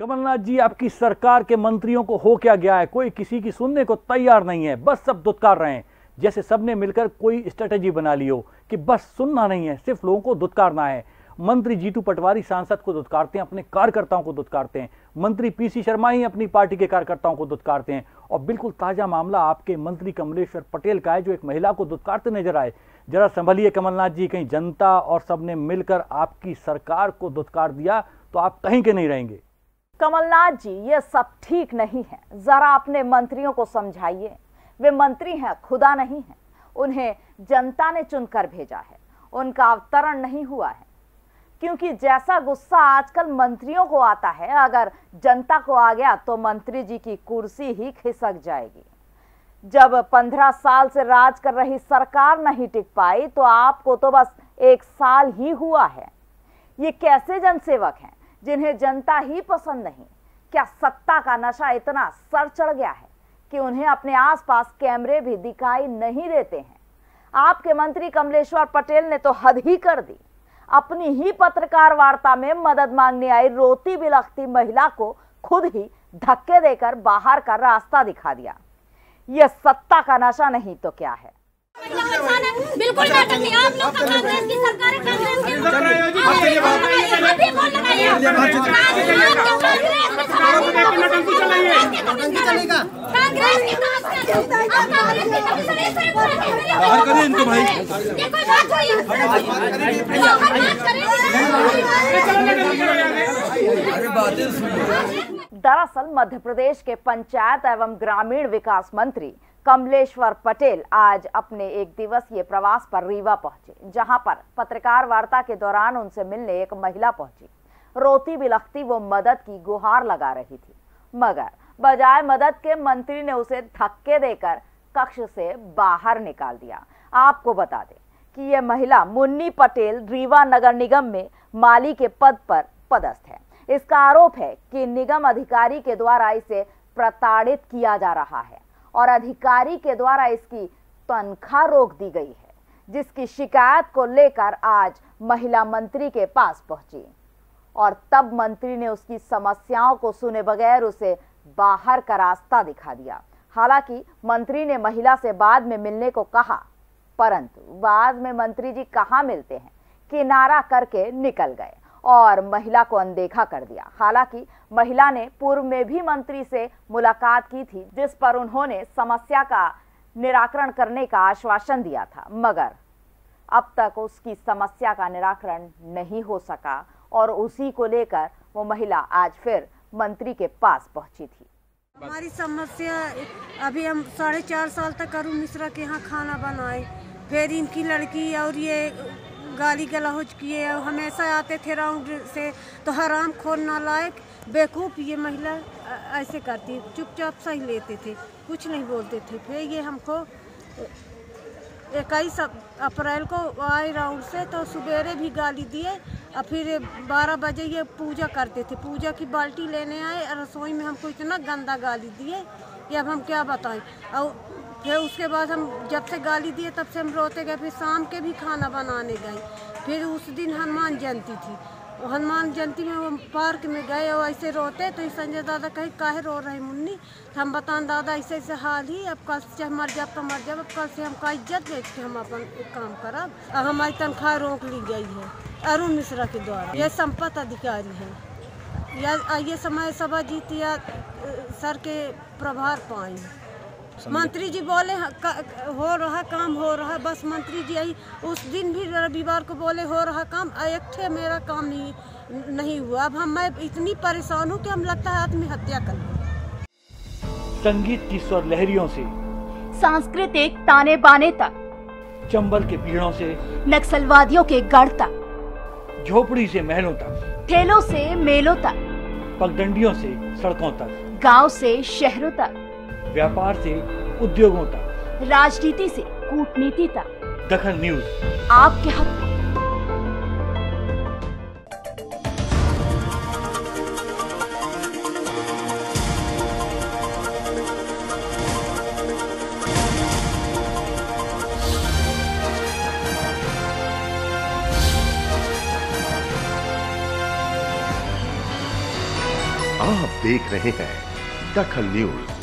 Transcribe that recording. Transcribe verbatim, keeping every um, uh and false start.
कमलनाथ जी, आपकी सरकार के मंत्रियों को हो क्या गया है? कोई किसी की सुनने को तैयार नहीं है, बस सब दुत्कार रहे हैं, जैसे सबने मिलकर कोई स्ट्रेटेजी बना ली हो कि बस सुनना नहीं है, सिर्फ लोगों को दुत्कारना है। मंत्री जीतू पटवारी सांसद को दुत्कारते हैं, अपने कार्यकर्ताओं को दुत्कारते हैं। मंत्री पीसी शर्मा ही अपनी पार्टी के कार्यकर्ताओं को दुत्कारते हैं। और बिल्कुल ताजा मामला आपके मंत्री कमलेश्वर पटेल का है, जो एक महिला को दुत्कारते नजर आए। जरा संभलिए कमलनाथ जी, कहीं जनता और सबने मिलकर आपकी सरकार को दुत्कार दिया तो आप कहीं के नहीं रहेंगे। कमलनाथ जी, ये सब ठीक नहीं है, जरा अपने मंत्रियों को समझाइए। वे मंत्री हैं, खुदा नहीं है। उन्हें जनता ने चुनकर भेजा है, उनका अवतरण नहीं हुआ है। क्योंकि जैसा गुस्सा आजकल मंत्रियों को आता है, अगर जनता को आ गया तो मंत्री जी की कुर्सी ही खिसक जाएगी। जब पंद्रह साल से राज कर रही सरकार नहीं टिक पाई तो आपको तो बस एक साल ही हुआ है। ये कैसे जनसेवक हैं जिन्हें जनता ही पसंद नहीं? क्या सत्ता का नशा इतना सर चढ़ गया है कि उन्हें अपने आसपास कैमरे भी दिखाई नहीं देते हैं? आपके मंत्री कमलेश्वर पटेल ने तो हद ही कर दी। अपनी ही पत्रकार वार्ता में मदद मांगने आई रोती बिलखती महिला को खुद ही धक्के देकर बाहर का रास्ता दिखा दिया। यह सत्ता का नशा नहीं तो क्या है? बिल्कुल नाटक नहीं। आप लोग का कांग्रेस की सरकार है, कांग्रेस की बाहर करिए इनको भाई। दरअसल मध्य प्रदेश के पंचायत एवं ग्रामीण विकास मंत्री कमलेश्वर पटेल आज अपने एक दिवसीय प्रवास पर रीवा पहुंचे, जहां पर पत्रकार वार्ता के दौरान उनसे मिलने एक महिला पहुंची। रोती बिलखती वो मदद की गुहार लगा रही थी, मगर बजाय मदद के मंत्री ने उसे धक्के देकर कक्ष से बाहर निकाल दिया। आपको बता दें कि यह महिला मुन्नी पटेल रीवा नगर निगम में माली के पद पर पदस्थ है। इसका आरोप है कि निगम अधिकारी के द्वारा इसे प्रताड़ित किया जा रहा है और अधिकारी के द्वारा इसकी तनख्वाह रोक दी गई है, जिसकी शिकायत को लेकर आज महिला मंत्री के पास पहुंची और तब मंत्री ने उसकी समस्याओं को सुने बगैर उसे बाहर का रास्ता दिखा दिया। हालांकि मंत्री ने महिला से बाद में मिलने को कहा, परंतु बाद में मंत्री जी कहां मिलते हैं, किनारा करके निकल गए और महिला को अनदेखा कर दिया। हालांकि महिला ने पूर्व में भी मंत्री से मुलाकात की थी, जिस पर उन्होंने समस्या का निराकरण करने का आश्वासन दिया था, मगर अब तक उसकी समस्या का निराकरण नहीं हो सका और उसी को लेकर वो महिला आज फिर मंत्री के पास पहुंची थी। हमारी समस्या, अभी हम साढ़े चार साल तक अरुण मिश्रा के यहाँ खाना बनाए, फिर इनकी लड़की और ये गाली गलौज किए, हमेशा आते थे राउंड से, तो हराम खोर नालायक बेवकूफ़ ये महिला ऐसे करती, चुपचाप सही लेते थे, कुछ नहीं बोलते थे। फिर ये हमको इक्कीस अप्रैल को आए राउंड से, तो सवेरे भी गाली दिए और फिर बारह बजे ये पूजा करते थे, पूजा की बाल्टी लेने आए और रसोई में हमको इतना गंदा गाली दिए कि अब हम क्या बताएं। और फिर उसके बाद हम जब से गाली दिए तब से हम रोते गए। फिर शाम के भी खाना बनाने गए। फिर उस दिन हनुमान जयंती थी, हनुमान जयंती में वो पार्क में गए और ऐसे रोते, तो संजय दादा कहे काहे रो रहे मुन्नी? हम बताएं दादा ऐसे ऐसे हाल ही, अब कल से मर जाब तो मर जाब, अब कल से हमका इज्जत बेच के हम अपन काम करब। अब हमारी तनख्वाह रोक ली गई है अरुण मिश्रा के द्वारा। यह संपत्ति अधिकारी है, या ये समय सभा जीत या सर के प्रभार पाए। मंत्री जी बोले हो रहा काम हो रहा, बस मंत्री जी यही उस दिन भी रविवार को बोले हो रहा काम, एक ठे मेरा काम नहीं नहीं हुआ। अब हम मैं इतनी परेशान हूँ कि हम लगता है आत्महत्या कर लूं। संगीत की स्वर लहरियों से सांस्कृतिक ताने बाने तक, चंबल के पीड़ों से नक्सलवादियों के गढ़ तक, झोपड़ी से महलों तक, ठेलों से मेलों तक, पगडंडियों से सड़कों तक, गांव से शहरों तक, व्यापार से उद्योगों तक, राजनीति से कूटनीति तक, दखल न्यूज आपके हक में। आप देख रहे हैं दखल न्यूज।